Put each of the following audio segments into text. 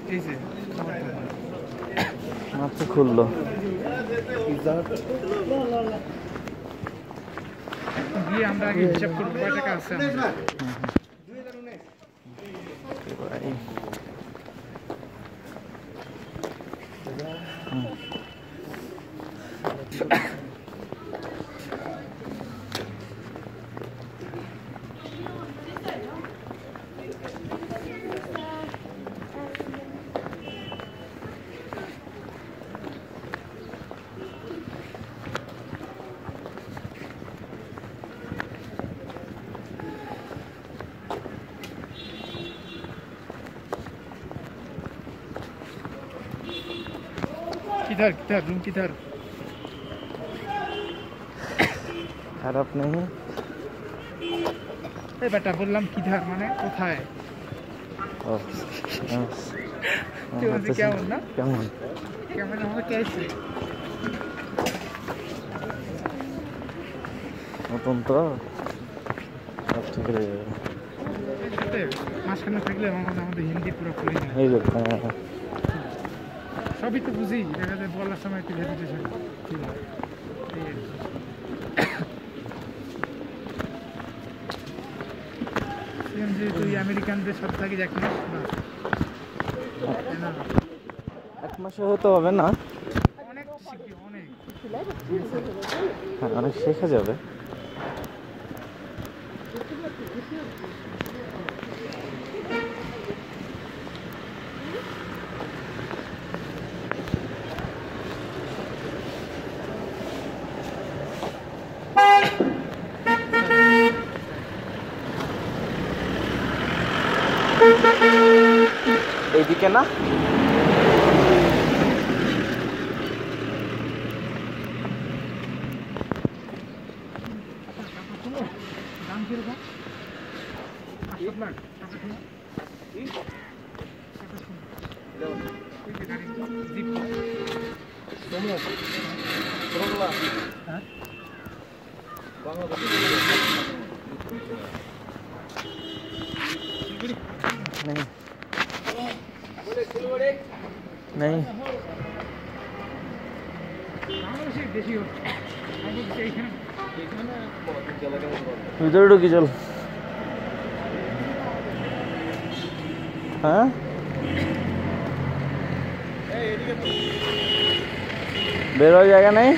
এই যে মাত্র খুললো। গিয়ে আমরা আগে হিসাব করবো কয় টাকা আছে। किधर किधर रूम किधर? খারাপ নেই। এই বেটা বললাম কিধার মানে কোথায়? ও কেমন না? কেমন কেমন আমাকে কেছে নতুন তো সব ঠিক হয়ে যাবে। মাঝখানে থাকলে আমাদের হিন্দি পুরো ফুলে যায়। হয়ে যাবে। সবই তো বুঝি, দেখা যায় বলার সময় একটু হেজিটেশন ছিল। যে তুই আমেরিকানদের সাথে থাকিস 1 মাস, এক মাসে হতে হবে না, অনেক শিখি, অনেক হ্যাঁ অনেক শেখা যাবে। এইদিকে না দাম কিরকম? 8 লাখ টাকা ছিল। नहीं नहीं ভিতরে ঢুকি চল। হ্যাঁ বেরোর জায়গা নেই।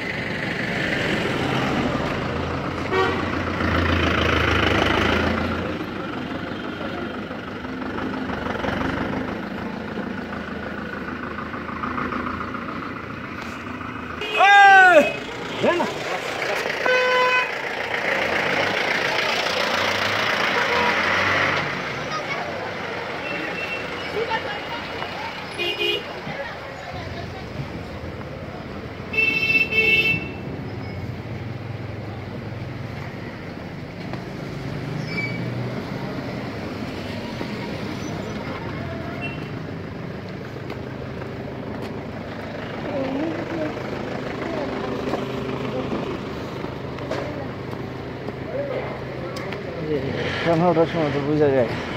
খানা ওঠার সময় তো বোঝা যায়।